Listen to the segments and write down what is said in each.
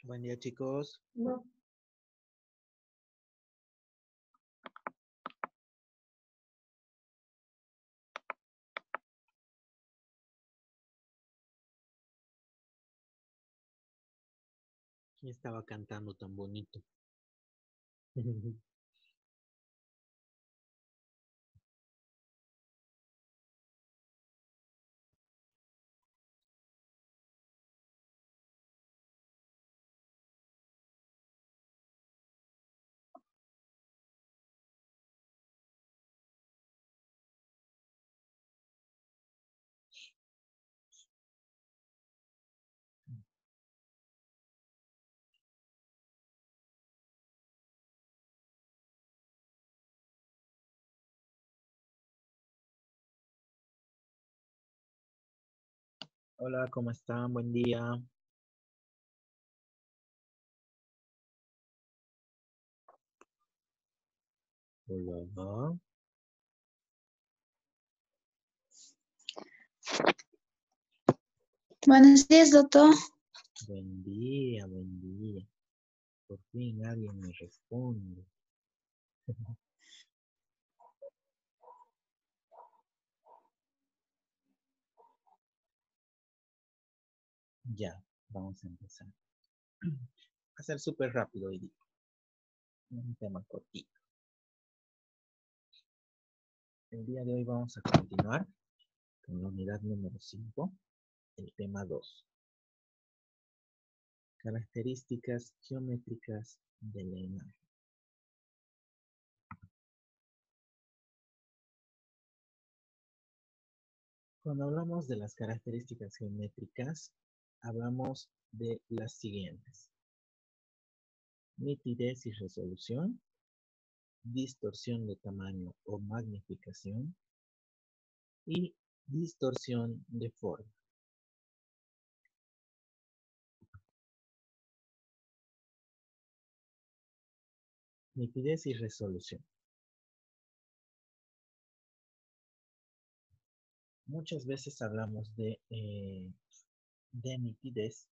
Buen día, chicos. No. ¿Quién estaba cantando tan bonito? Hola, ¿cómo están? Buen día. Hola. Buenos días, doctor. Buen día, buen día. Por fin alguien me responde. Ya, vamos a empezar. Va a ser súper rápido hoy día. Un tema cortito. El día de hoy vamos a continuar con la unidad número 5, el tema 2. Características geométricas de la imagen. Cuando hablamos de las características geométricas, hablamos de las siguientes: nitidez y resolución, distorsión de tamaño o magnificación y distorsión de forma. Nitidez y resolución. Muchas veces hablamos de nitidez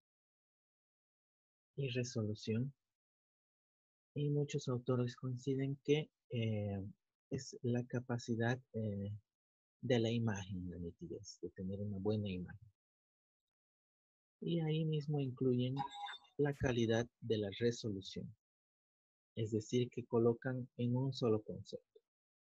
y resolución, y muchos autores coinciden que es la capacidad de la imagen, la nitidez, de tener una buena imagen. Y ahí mismo incluyen la calidad de la resolución, es decir, que colocan en un solo concepto.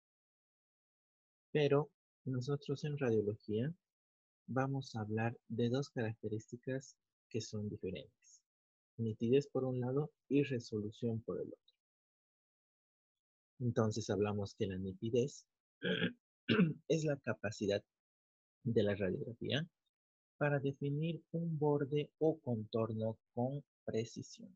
Pero nosotros en radiología vamos a hablar de dos características que son diferentes: nitidez por un lado y resolución por el otro. Entonces hablamos que la nitidez es la capacidad de la radiografía para definir un borde o contorno con precisión.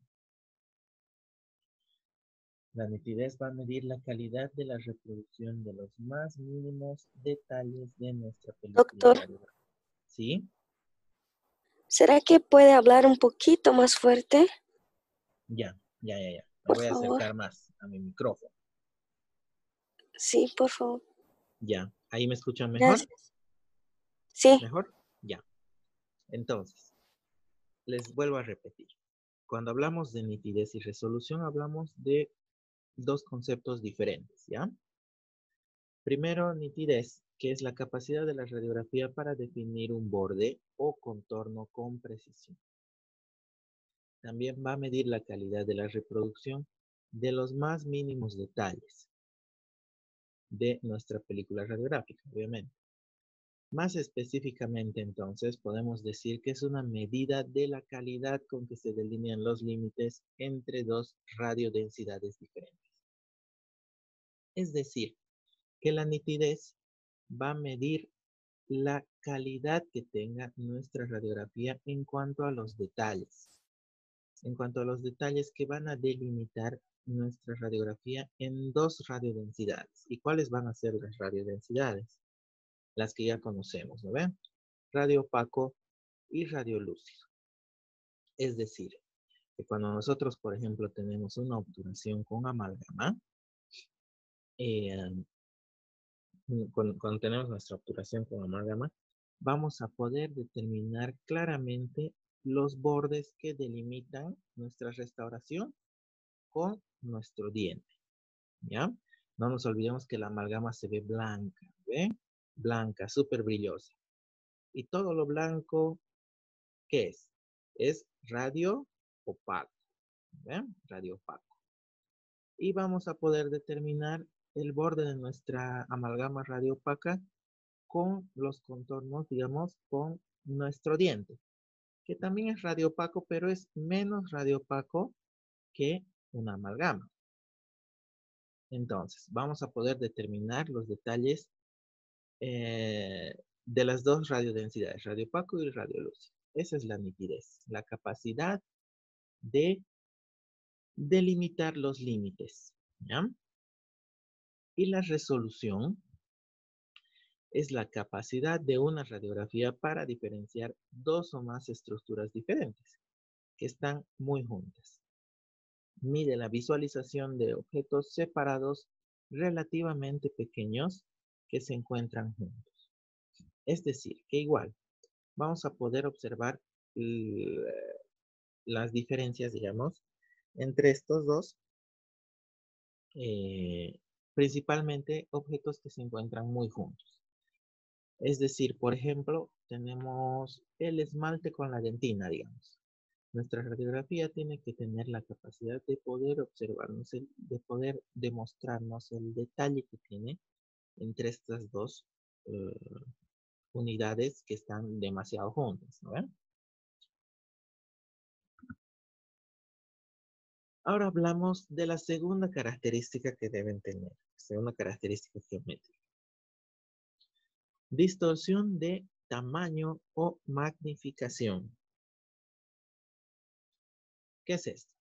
La nitidez va a medir la calidad de la reproducción de los más mínimos detalles de nuestra película Doctor, radiográfica. ¿Sí? ¿será que puede hablar un poquito más fuerte? Ya. Me Por voy a favor. acercar más a mi micrófono. Sí, por favor. Ya. ¿Ahí me escuchan mejor? Gracias. Sí, ¿Mejor? Ya. Entonces, les vuelvo a repetir. Cuando hablamos de nitidez y resolución, hablamos de dos conceptos diferentes, ¿ya? Primero, nitidez, que es la capacidad de la radiografía para definir un borde o contorno con precisión. También va a medir la calidad de la reproducción de los más mínimos detalles de nuestra película radiográfica, obviamente. Más específicamente, entonces, podemos decir que es una medida de la calidad con que se delinean los límites entre dos radiodensidades diferentes. Es decir, que la nitidez va a medir la calidad que tenga nuestra radiografía en cuanto a los detalles. En cuanto a los detalles que van a delimitar nuestra radiografía en dos radiodensidades. ¿Y cuáles van a ser las radiodensidades? Las que ya conocemos, ¿no ven? Radio opaco y radio lúcido. Es decir, que cuando nosotros, por ejemplo, tenemos una obturación con amalgama, cuando tenemos nuestra obturación con amalgama, vamos a poder determinar claramente los bordes que delimitan nuestra restauración con nuestro diente, ¿ya? No nos olvidemos que la amalgama se ve blanca, ¿ve? Blanca, súper brillosa. Y todo lo blanco, ¿qué es? Es radio opaco, ¿ve? Radio opaco. Y vamos a poder determinar el borde de nuestra amalgama radio opaca con los contornos, digamos, con nuestro diente, que también es radio opaco, pero es menos radio opaco que una amalgama. Entonces, vamos a poder determinar los detalles de las dos radiodensidades, radio opaco y radio lúcido. Esa es la nitidez, la capacidad de delimitar los límites, ¿ya? Y la resolución es la capacidad de una radiografía para diferenciar dos o más estructuras diferentes que están muy juntas. Mide la visualización de objetos separados relativamente pequeños que se encuentran juntos. Es decir, que igual vamos a poder observar las diferencias, digamos, entre estos dos, principalmente objetos que se encuentran muy juntos. Es decir, por ejemplo, tenemos el esmalte con la dentina, digamos. Nuestra radiografía tiene que tener la capacidad de poder observarnos, de poder demostrarnos el detalle que tiene entre estas dos unidades que están demasiado juntas, ¿no ven? Ahora hablamos de la segunda característica que deben tener, segunda característica geométrica. Distorsión de tamaño o magnificación. ¿Qué es esto?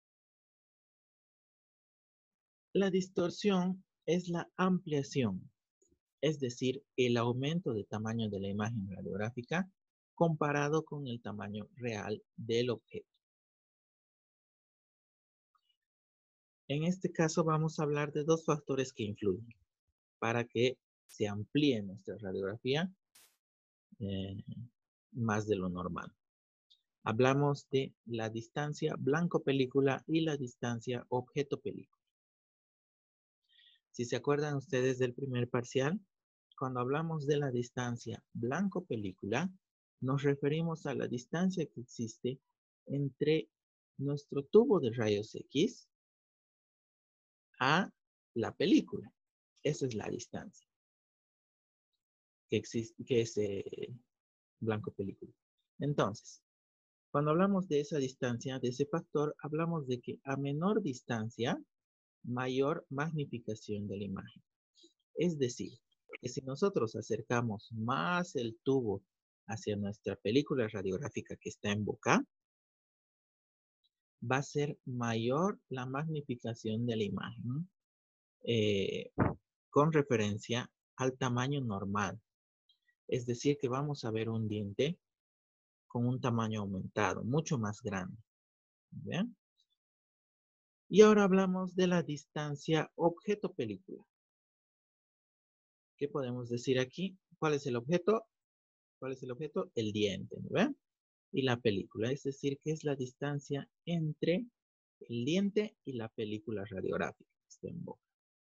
La distorsión es la ampliación, es decir, el aumento de tamaño de la imagen radiográfica comparado con el tamaño real del objeto. En este caso vamos a hablar de dos factores que influyen para que se amplíe nuestra radiografía más de lo normal. Hablamos de la distancia blanco-película y la distancia objeto-película. Si se acuerdan ustedes del primer parcial, cuando hablamos de la distancia blanco-película, nos referimos a la distancia que existe entre nuestro tubo de rayos X a la película. Esa es la distancia que existe, que es blanco-película. Entonces, cuando hablamos de esa distancia, de ese factor, hablamos de que a menor distancia, mayor magnificación de la imagen. Es decir, que si nosotros acercamos más el tubo hacia nuestra película radiográfica que está en boca, va a ser mayor la magnificación de la imagen con referencia al tamaño normal. Es decir, que vamos a ver un diente con un tamaño aumentado, mucho más grande. ¿Bien? Y ahora hablamos de la distancia objeto-película. ¿Qué podemos decir aquí? ¿Cuál es el objeto? ¿Cuál es el objeto? El diente, ¿ven? Y la película, es decir, que es la distancia entre el diente y la película radiográfica que está en boca.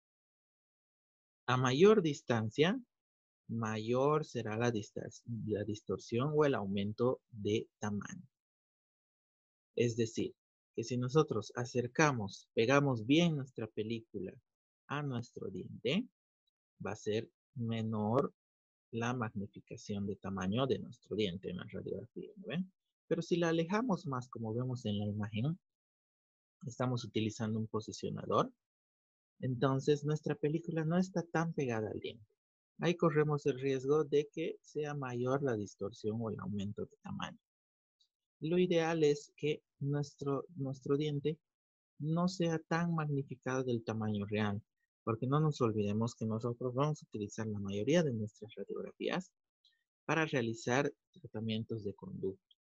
A mayor distancia, mayor será la distorsión o el aumento de tamaño. Es decir, que si nosotros acercamos, pegamos bien nuestra película a nuestro diente, va a ser menor la magnificación de tamaño de nuestro diente en la radiografía, ¿no ven? Pero si la alejamos más, como vemos en la imagen, estamos utilizando un posicionador, entonces nuestra película no está tan pegada al diente. Ahí corremos el riesgo de que sea mayor la distorsión o el aumento de tamaño. Lo ideal es que nuestro diente no sea tan magnificado del tamaño real, porque no nos olvidemos que nosotros vamos a utilizar la mayoría de nuestras radiografías para realizar tratamientos de conducto.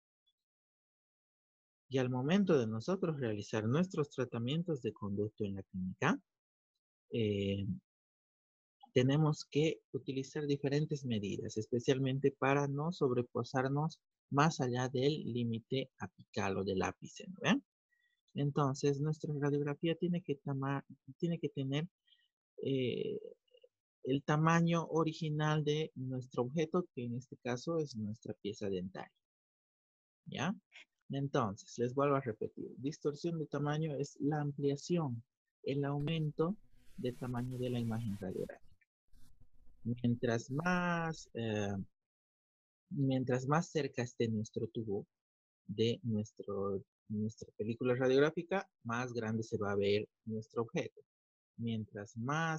Y al momento de nosotros realizar nuestros tratamientos de conducto en la clínica, tenemos que utilizar diferentes medidas, especialmente para no sobrepasarnos más allá del límite apical o del ápice, ¿no ven? Entonces, nuestra radiografía tiene que tener eh, el tamaño original de nuestro objeto, que en este caso es nuestra pieza dentaria, ¿ya? Entonces, les vuelvo a repetir, distorsión de tamaño es la ampliación, el aumento de tamaño de la imagen radiográfica. Mientras más cerca esté nuestro tubo de nuestra película radiográfica, más grande se va a ver nuestro objeto. Mientras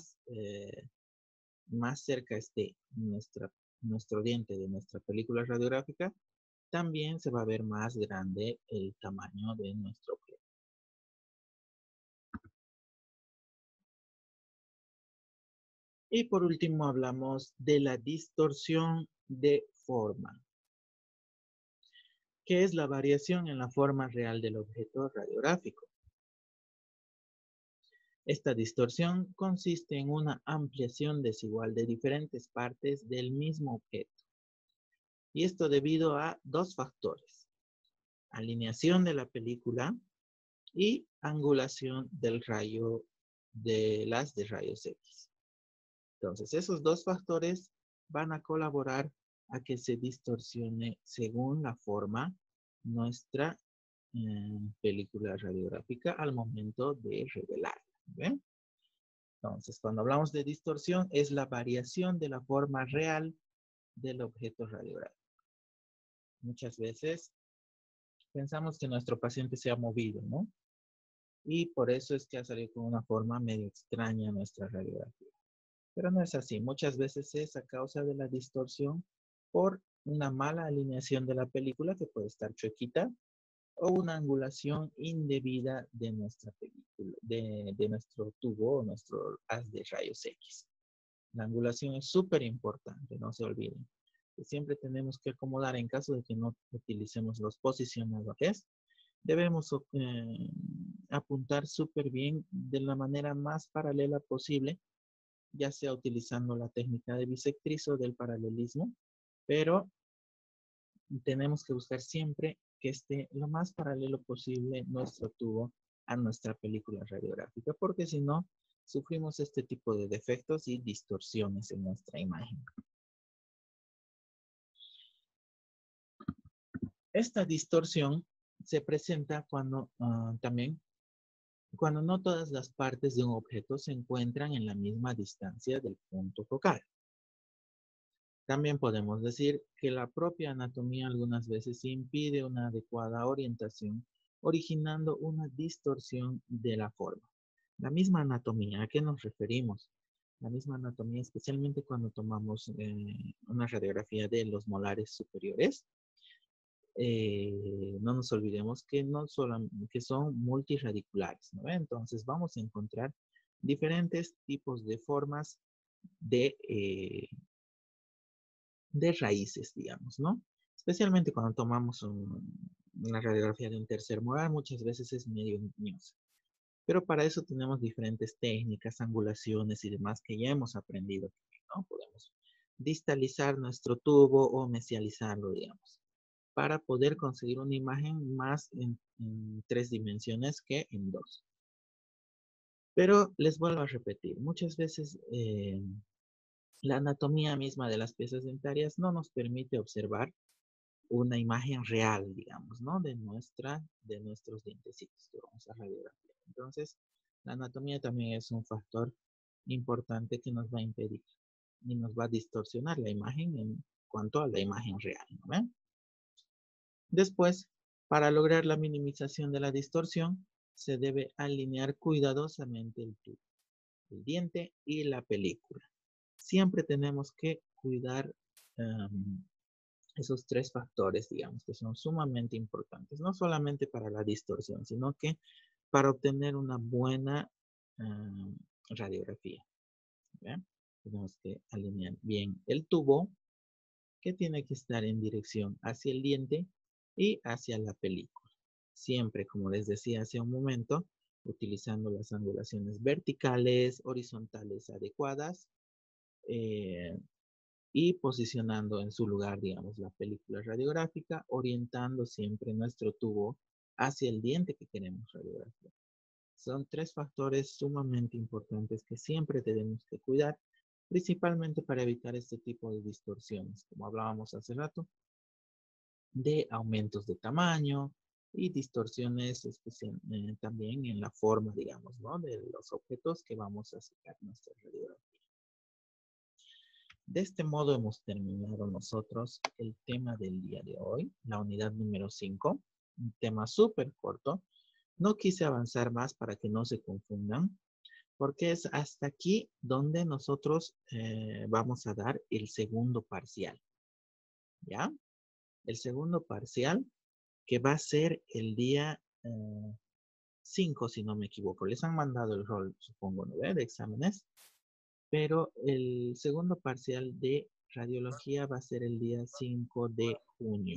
más cerca esté nuestro diente de nuestra película radiográfica, también se va a ver más grande el tamaño de nuestro objeto. Y por último hablamos de la distorsión de forma, que es la variación en la forma real del objeto radiográfico. Esta distorsión consiste en una ampliación desigual de diferentes partes del mismo objeto. Y esto debido a dos factores: alineación de la película y angulación del rayo de rayos X. Entonces, esos dos factores van a colaborar a que se distorsione según la forma nuestra película radiográfica al momento de revelarla. ¿Ven? Entonces, cuando hablamos de distorsión, es la variación de la forma real del objeto radiográfico. Muchas veces pensamos que nuestro paciente se ha movido, ¿no? Y por eso es que ha salido con una forma medio extraña nuestra radiografía. Pero no es así. Muchas veces es a causa de la distorsión por una mala alineación de la película, que puede estar chuequita, o una angulación indebida de nuestra película, de nuestro tubo o nuestro haz de rayos X. La angulación es súper importante, no se olviden. Que siempre tenemos que acomodar, en caso de que no utilicemos los posicionadores, debemos apuntar súper bien de la manera más paralela posible, ya sea utilizando la técnica de bisectriz o del paralelismo, pero tenemos que buscar siempre que esté lo más paralelo posible nuestro tubo a nuestra película radiográfica, porque si no, sufrimos este tipo de defectos y distorsiones en nuestra imagen. Esta distorsión se presenta cuando cuando no todas las partes de un objeto se encuentran en la misma distancia del punto focal. También podemos decir que la propia anatomía algunas veces impide una adecuada orientación, originando una distorsión de la forma. La misma anatomía, ¿a qué nos referimos? La misma anatomía, especialmente cuando tomamos una radiografía de los molares superiores. No nos olvidemos que que son multirradiculares, ¿no? Entonces vamos a encontrar diferentes tipos de formas de raíces, digamos, ¿no? Especialmente cuando tomamos una radiografía de un tercer molar, muchas veces es medio engañosa. Pero para eso tenemos diferentes técnicas, angulaciones y demás que ya hemos aprendido, ¿no? Podemos distalizar nuestro tubo o mesializarlo, digamos, para poder conseguir una imagen más en 3 dimensiones que en 2. Pero les vuelvo a repetir, muchas veces la anatomía misma de las piezas dentarias no nos permite observar una imagen real, digamos, ¿no? De nuestros dientecitos que vamos a radiografiar. Entonces, la anatomía también es un factor importante que nos va a impedir y nos va a distorsionar la imagen en cuanto a la imagen real, ¿no ven? Después, para lograr la minimización de la distorsión, se debe alinear cuidadosamente el tubo, el diente y la película. Siempre tenemos que cuidar esos 3 factores, digamos, que son sumamente importantes, no solamente para la distorsión, sino que para obtener una buena radiografía. ¿Bien? Tenemos que alinear bien el tubo, que tiene que estar en dirección hacia el diente y hacia la película. Siempre, como les decía hace un momento, utilizando las angulaciones verticales, horizontales adecuadas, y posicionando en su lugar, digamos, la película radiográfica, orientando siempre nuestro tubo hacia el diente que queremos radiografiar. Son tres factores sumamente importantes que siempre tenemos que cuidar, principalmente para evitar este tipo de distorsiones, como hablábamos hace rato, de aumentos de tamaño y distorsiones también en la forma, digamos, ¿no? De los objetos que vamos a sacar nuestra radiografía. De este modo hemos terminado nosotros el tema del día de hoy, la unidad número 5, un tema súper corto. No quise avanzar más para que no se confundan, porque es hasta aquí donde nosotros vamos a dar el segundo parcial, ¿ya? El segundo parcial que va a ser el día 5, si no me equivoco. Les han mandado el rol, supongo, ¿no? De exámenes, pero el segundo parcial de radiología va a ser el día 5 de junio.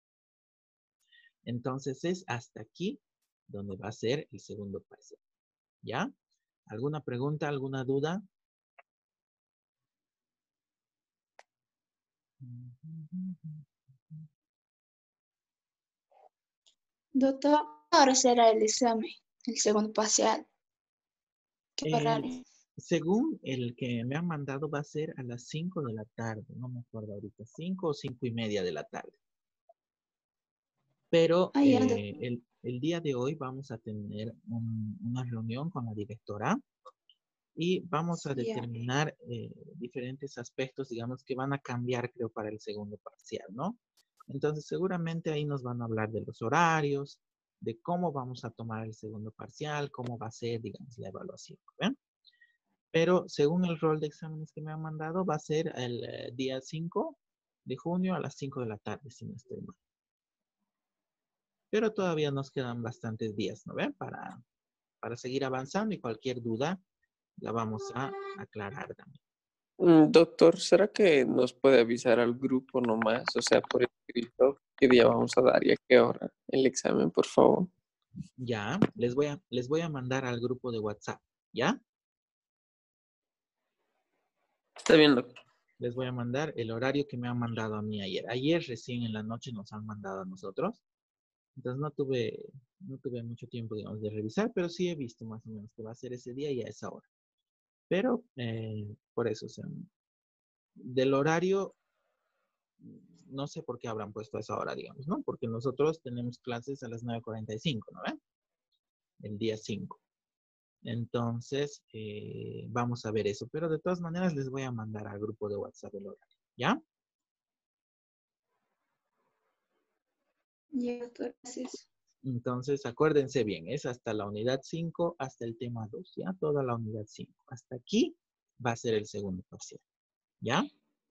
Entonces es hasta aquí donde va a ser el segundo parcial. ¿Ya? ¿Alguna pregunta, alguna duda? Doctor, ahora será el examen, el segundo parcial. ¿Qué El, horario? según el que me han mandado va a ser a las 5 de la tarde. No me acuerdo ahorita. 5 o 5:30 de la tarde. Pero Ah, ya, el día de hoy vamos a tener una reunión con la directora y vamos a ya. determinar diferentes aspectos, digamos, que van a cambiar, creo, para el segundo parcial, ¿no? Entonces, seguramente ahí nos van a hablar de los horarios, de cómo vamos a tomar el segundo parcial, cómo va a ser, digamos, la evaluación, ¿ven? Pero según el rol de exámenes que me han mandado, va a ser el día 5 de junio a las 5 de la tarde, si no estoy mal. Pero todavía nos quedan bastantes días, ¿no ven? Para seguir avanzando y cualquier duda la vamos a aclarar también. Doctor, ¿será que nos puede avisar al grupo nomás, o sea, por escrito, qué día vamos a dar y a qué hora el examen, por favor? Ya, les voy a mandar al grupo de WhatsApp, ¿ya? Está bien, doctor. Les voy a mandar el horario que me han mandado a mí ayer. Ayer recién en la noche nos han mandado a nosotros. Entonces no tuve mucho tiempo, digamos, de revisar, pero sí he visto más o menos que va a ser ese día y a esa hora. Pero por eso, o sea, del horario, no sé por qué habrán puesto a esa hora, digamos, ¿no? Porque nosotros tenemos clases a las 9:45, ¿no ven? El día 5. Entonces, vamos a ver eso. Pero de todas maneras les voy a mandar al grupo de WhatsApp el horario, ¿ya? Ya, doctor, gracias. Entonces, acuérdense bien, es hasta la unidad 5, hasta el tema 2, ¿ya? Toda la unidad 5. Hasta aquí va a ser el segundo parcial, ¿ya?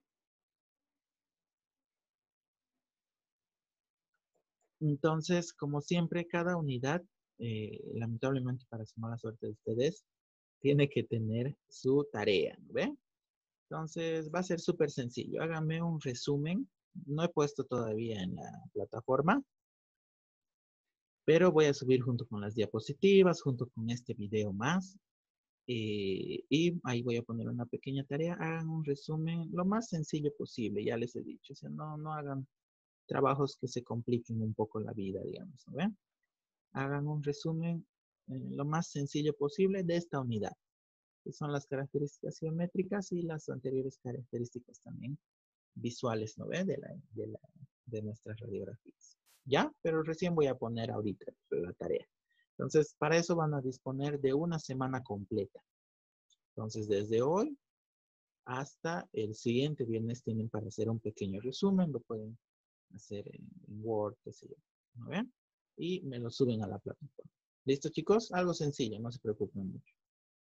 Entonces, como siempre, cada unidad, lamentablemente para su mala suerte de ustedes, tiene que tener su tarea, ¿no ve? Entonces, va a ser súper sencillo. Háganme un resumen. No he puesto todavía en la plataforma, pero voy a subir junto con las diapositivas, junto con este video más. Y ahí voy a poner una pequeña tarea. Hagan un resumen lo más sencillo posible, ya les he dicho. O sea, no hagan trabajos que se compliquen un poco la vida, digamos, ¿no ven? Hagan un resumen lo más sencillo posible de esta unidad, que son las características geométricas y las anteriores características también visuales, ¿no ve? De nuestras radiografías. ¿Ya? Pero recién voy a poner ahorita la tarea. Entonces, para eso van a disponer de una semana completa. Entonces, desde hoy hasta el siguiente viernes tienen para hacer un pequeño resumen. Lo pueden hacer en Word, qué sé yo. ¿No ven? Y me lo suben a la plataforma. ¿Listo, chicos? Algo sencillo, no se preocupen mucho.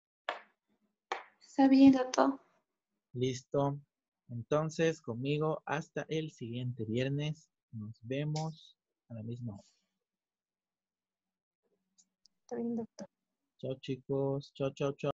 Está bien, doctor. Listo. Entonces, conmigo hasta el siguiente viernes. Nos vemos a la misma hora. Está bien, doctor. Chao, chicos. Chao, chao, chao.